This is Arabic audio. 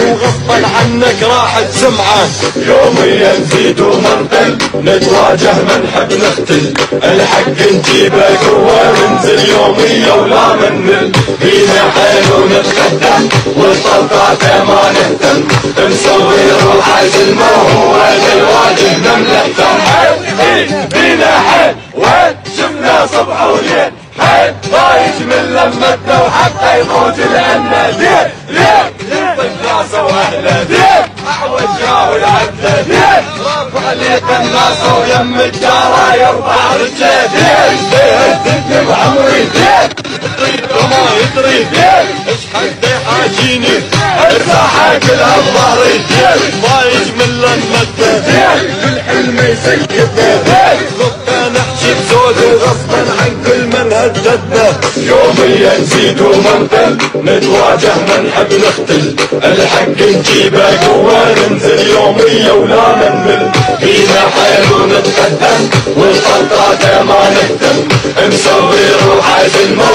وغصبا عنك راحت سمعة. يوميا نزيد ومنقل نتواجه منحب نختل، الحق نجيبه قوة ننزل يوميا ولا منل، فينا حيل ونتقدم والطلقات ما نهتم، نسوي روح عزلمة وهو الواجه نملحتم. فينا حيل وين شفنا صبح وليل، حيل ضايج من لمتنا وحتى يموت لأنه دين ينطق ناسه واهله دين احوج جاه العبده دين رافع لي قناصه ويم الدارة يرفع رجله دين الدنيا بعمري دين يطريد وما يطري دين ايش حد حاجيني الساحة كلها بظهري دين ضايج من لمتنا دين كل حلم يسكتنا دين نبقى نحكي بزود وغصبا عن كل من هددنا. يوميا نزيد ومنقل نتواجه منحب نختل، الحق نجيبه قوة ننزل يوميا ولا نمل، فينا حيل ونتقدم والطلقات ما نهتم، نسوي روح عزل